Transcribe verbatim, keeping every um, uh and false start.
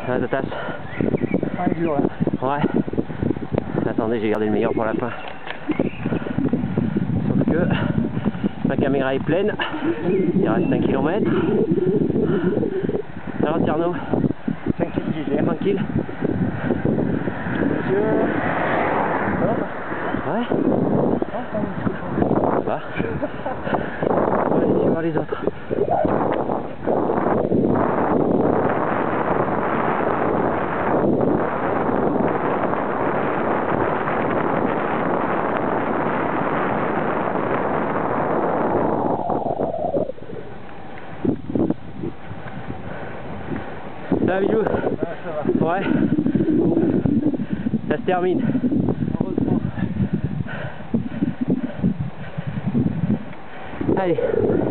La tasse. Un dur là. Ouais. Attendez, j'ai gardé le meilleur pour la fin. Sauf que ma caméra est pleine. Il reste un kilomètre. Alors Tierno, Tranquille, j'y gère. tranquille. Monsieur. Ouais. Ah, c'est un petit cochon. Ça va. On va aller suivre les autres. Ça va, Bijou? Ah, ça va. Ouais. Ça se termine. Heureusement. Allez.